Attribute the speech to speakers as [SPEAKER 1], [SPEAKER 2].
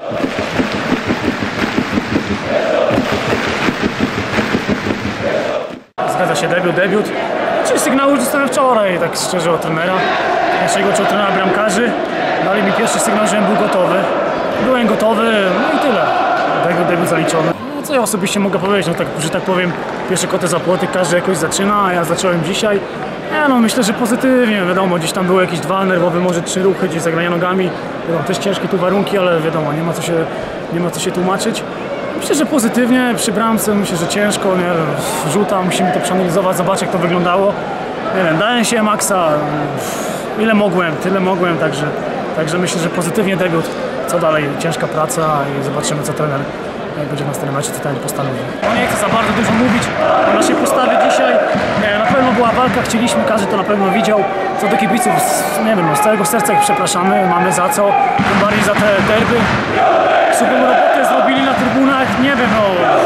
[SPEAKER 1] Zgadza się, debiut. Czyli sygnał już dostałem wczoraj, tak szczerze, od trenera. Naszego od trenera bramkarzy. Dali mi pierwszy sygnał, żebym był gotowy. Byłem gotowy, no i tyle. Debiut zaliczony. No, co ja osobiście mogę powiedzieć, no tak, że tak powiem, pierwsze koty za płoty, każdy jakoś zaczyna, a ja zacząłem dzisiaj. No myślę, że pozytywnie, wiadomo, gdzieś tam były jakieś 2 nerwowe, może 3 ruchy, gdzieś zagrania nogami. Wiadomo, też ciężkie tu warunki, ale wiadomo, nie ma co się tłumaczyć. Myślę, że pozytywnie, przy bramce myślę, że ciężko, nie wiem, rzuta, musimy to przeanalizować, zobaczyć jak to wyglądało. Nie wiem, dałem się maksa, ile mogłem, tyle mogłem, także myślę, że pozytywnie debiut. Co dalej, ciężka praca i zobaczymy co trener, jak będzie w następnym meczu, co trener postanowi. Nie chcę za bardzo dużo mówić o naszej postawie dzisiaj. Nie, na pewno była walka, chcieliśmy, każdy to na pewno widział. Co do kibiców, nie wiem, z całego serca ich przepraszamy, mamy za co, tym bardziej za te derby. Super robotę zrobili na trybunach, nie wiem, no.